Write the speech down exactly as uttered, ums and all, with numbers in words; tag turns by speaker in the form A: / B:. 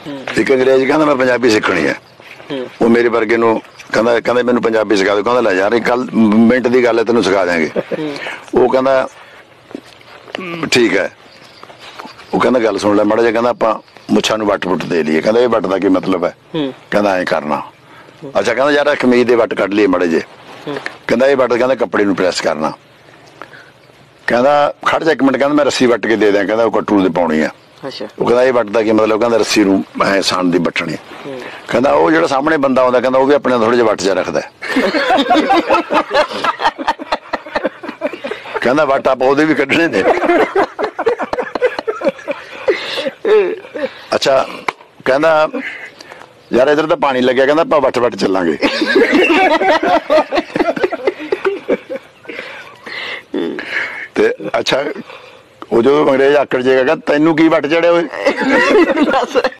A: एक अंग्रेज कहता मैं पंजाबी सीखनी है, वो मेरे वर्गे नूं कहंदा कहंदा मैनूं पंजाबी सिखा दो। कहंदा लै यार कल मिंट की गल है तेनों सिखा देंगे। वो कहंदा ठीक है। वो कहंदा गल सुन लै माड़ा जिहा, कहंदा आपां मुच्छां नूं वट वुट दे लईए। कहंदा ये वट दा की मतलब है? कहंदा ऐ करना। अच्छा कहंदा यार कमीज दे वट कढ लईए माड़े जे। कहंदा ये वट कहंदा कपड़े नूं प्रैस करना। कहंदा खड़ जा एक मिनट, कहंदा मैं रस्सी वट के दे दियां। कहंदा कट्टू दे पाउणी है। वो कहंदा ये वट दा की मतलब? कहंदा रस्सी नूं ऐ सन दी बट्टणी। कहंदा वो जिहड़ा सामने बंदा आउंदा कहंदा वो भी अपने थोड़े जिहा वट जा रखदा है। कहंदा वट आपां ओहदे भी कड्ढणे ने। अच्छा कहंदा यार इधर तो पानी लग्या, कहंदा आपां वट वट चलांगे। ते अच्छा वो जो अंग्रेज आकड़ जाएगा, तैनू की वट चढ़े होए?